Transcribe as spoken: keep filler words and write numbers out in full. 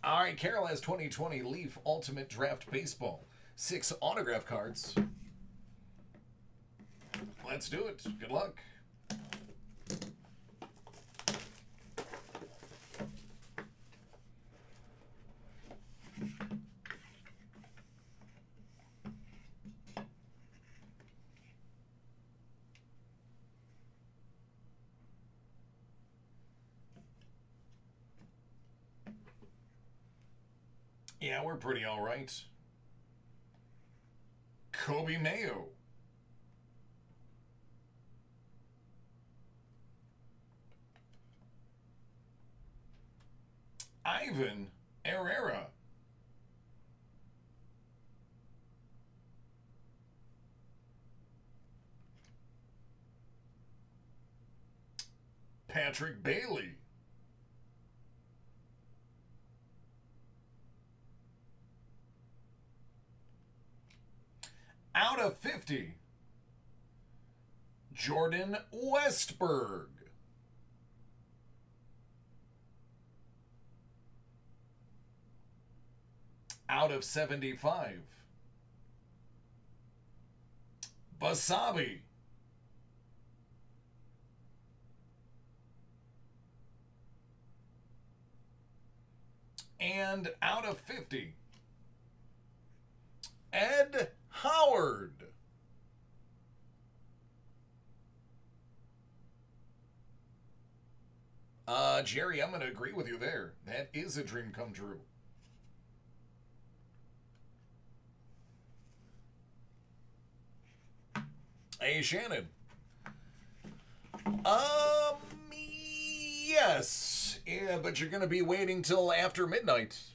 All right, Carole has twenty twenty Leaf Ultimate Draft Baseball. Six autograph cards. Let's do it. Good luck. Yeah, we're pretty all right. Kobe Mayo. Ivan Herrera. Patrick Bailey. Out of fifty, Jordan Westberg. Out of seventy-five, Basabi. And out of fifty, Ed Howard. Uh, Jerry, I'm going to agree with you there. That is a dream come true. Hey, Shannon. Um, yes. Yeah, but you're going to be waiting till after midnight.